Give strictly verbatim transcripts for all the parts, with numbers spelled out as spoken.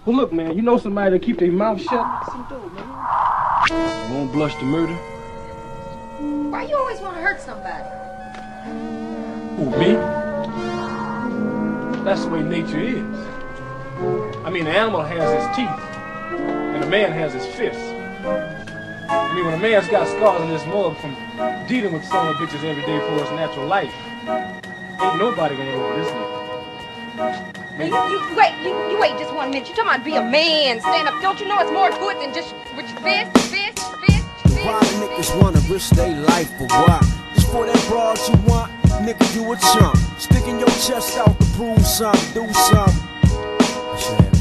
Well, look, man, you know somebody that keep their mouth shut? Some dude, man. They won't blush to murder. Why you always want to hurt somebody? Who, me? That's the way nature is. I mean, the animal has his teeth, and the man has his fists. I mean, when a man's got scars in his mug from dealing with some of the bitches every day for his natural life, ain't nobody gonna know this nigga. You, you, wait, you, you wait just one minute. You talking about be a man, stand up. Don't you know it's more to it than just with your fist, fist, fist, fist? Why the niggas wanna risk their life for what? Just for that broad you want, nigga, you a chump. Sticking your chest out to prove something, do something. Shit.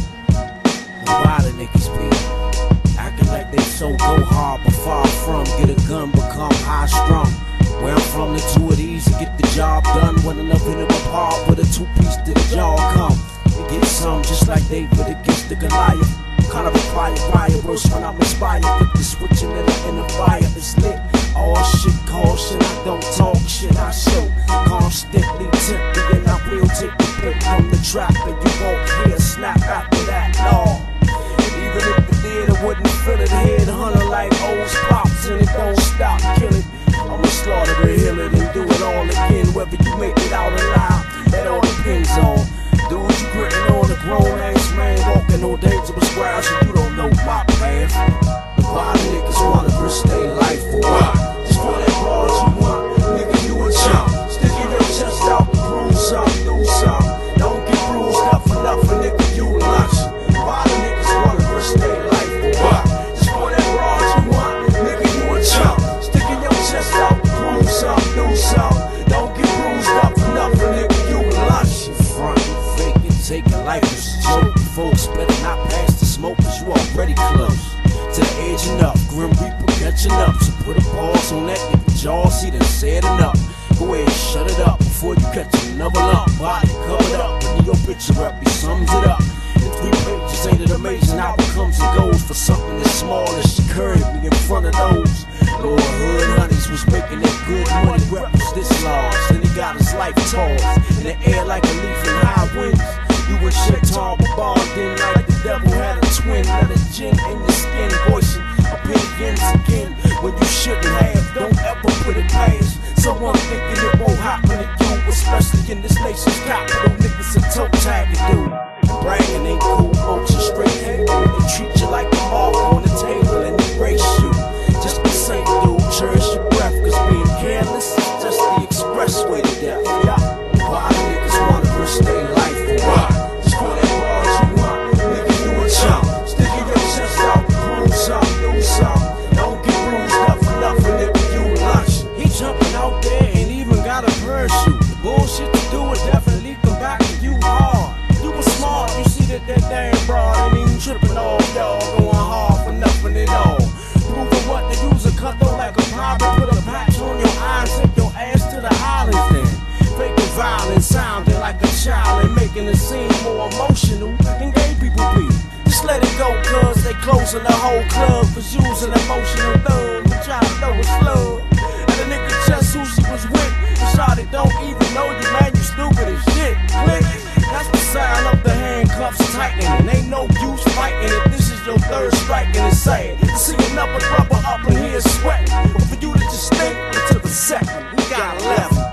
Why the niggas be acting like they so go hard but far from get a gun, become high strung? Where I'm from, the two of these to get the job done. When enough in them apart with a two-piece to the jaw come. We get some just like David against the Goliath. Kind of a fire, fire, worse when I'm inspired. With the switching in the, in the fire, it's lit. All shit, caution, I don't talk shit, I show. Constantly tempting, and I will take the pick from the trap. And you won't hear a snap after that, no. Even if it did, I wouldn't feel it. Head hunter like old pops, and it don't stop killing. I'ma slaughter it, heal it, and do it all again. Whether you make it out alive, that all depends on. Dude, you gritting on a grown ass man, walking on dangerous ground, so you don't know my path. Why niggas wanna risk their life for what? Just for that broad you want, nigga, you a chump. Sticking your chest out to prove something, do something. Don't get bruised up for nothing, nigga, you lunch. Why the niggas wanna risk their life for what? Just for that broad you want, nigga, you a chump. Sticking your chest out to prove something, do something. Don't get bruised up for nothing, nigga, you lunch. You front, you faking, taking life as a joke. Folks better not pass the smoke, cause you already close to the edge enough. Grim Reaper catching up, so put a pause on that nigga jaw. See, done said enough. Go ahead, shut it up before you catch another lump. Body covered up, when your picture up, he sums it up. In three pages, ain't it amazing how it comes and goes? For something as small as she curved me in front of those. Lord Hood Honeys was making that good money, rep was this large. Then he got his life tossed in the air like a leaf in high winds. You would shit tall, but balled in like the devil had a twin. Let a gin in your skin, voicing opinions again. When you shouldn't have, don't ever put it past someone thinking it won't happen to you, especially in this nation's capital. Niggas a toe tag it, dude. Bragging ain't cool, folks are straight hate. They treat you like a mark on the table and erase you. Just be safe, dude. Cherish your breath, cause being careless is just the expressway to death. Yeah. Why niggas wanna risk their life for what? Just for that broad you want, nigga, you a chump. Sticking your chest out to prove something, do something. Don't get bruised up for nothing, nigga, you lunch. He jumping out there, ain't even got a parachute. The bullshit to do it definitely come back to you hard. You was smart, you see that that damn broad ain't even tripping off, y'all. Going hard for nothing at all. Proving what to use a cut though like a private. Put a patch on your eyes, take your ass to the islands then. Faking violence, sounding like a child and making the scene more emotional than gay people be. Just let it go, cuz they closing the whole club. Cause you's an emotional thug who try to throw a slug. And the nigga just who she was with, and shawty don't even know you, man, you stupid as shit. Click, that's the sign of the handcuffs tightening. Ain't no use fighting if this is your third strike and it's sad to see another brother up in here sweating. But for you to just think until the second, we got eleven.